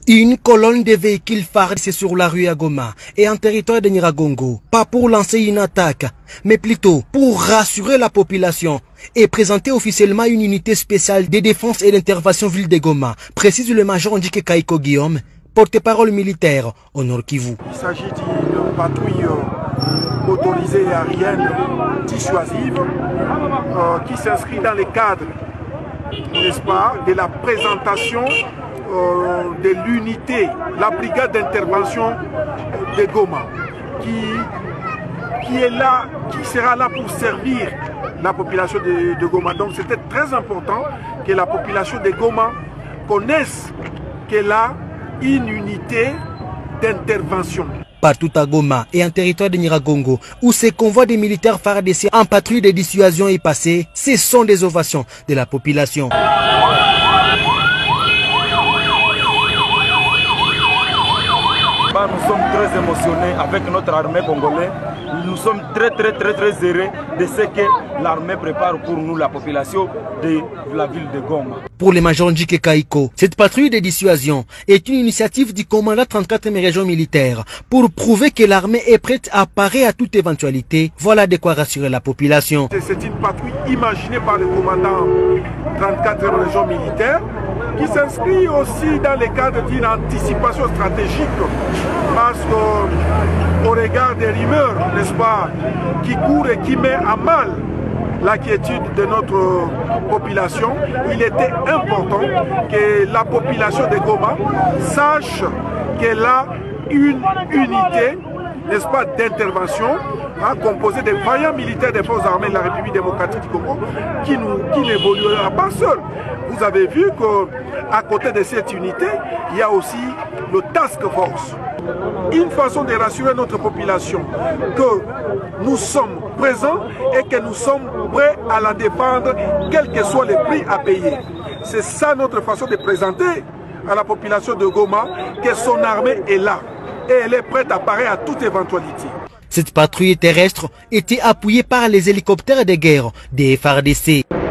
Une colonne de véhicules FARDC sur la rue à Goma et en territoire de Nyiragongo, pas pour lancer une attaque, mais plutôt pour rassurer la population et présenter officiellement une unité spéciale de défense et d'intervention ville de Goma, précise le major Ndike Kaiko Guillaume, porte-parole militaire au Nord Kivu. Il s'agit d'une patrouille motorisée aérienne dissuasive qui s'inscrit dans le cadre, n'est-ce pas, de la présentation de l'unité, la brigade d'intervention de Goma, qui est là, qui sera là pour servir la population de Goma. Donc c'était très important que la population de Goma connaisse qu'elle a une unité d'intervention. Partout à Goma et en territoire de Nyiragongo, où ces convois des militaires FARDC en patrouille de dissuasion est passé, ce sont des ovations de la population. Nous sommes très émotionnés avec notre armée congolaise. Nous sommes très heureux de ce que l'armée prépare pour nous, la population de la ville de Goma. Pour le major Ndike Kaiko, cette patrouille de dissuasion est une initiative du commandant 34e région militaire pour prouver que l'armée est prête à parer à toute éventualité. Voilà de quoi rassurer la population. C'est une patrouille imaginée par le commandant 34e région militaire qui s'inscrit aussi dans le cadre d'une anticipation stratégique parce qu'au regard des rumeurs, n'est-ce pas, qui courent et qui met à mal la quiétude de notre population, il était important que la population de Goma sache qu'elle a une unité, n'est-ce pas, d'intervention composée de vaillants militaires des forces armées de la République démocratique du Congo qui n'évoluera pas seul. Vous avez vu qu'à côté de cette unité, il y a aussi le task force. Une façon de rassurer notre population que nous sommes présents et que nous sommes prêts à la défendre, quel que soit le prix à payer. C'est ça notre façon de présenter à la population de Goma que son armée est là et elle est prête à parer à toute éventualité. Cette patrouille terrestre était appuyée par les hélicoptères de guerre des FARDC.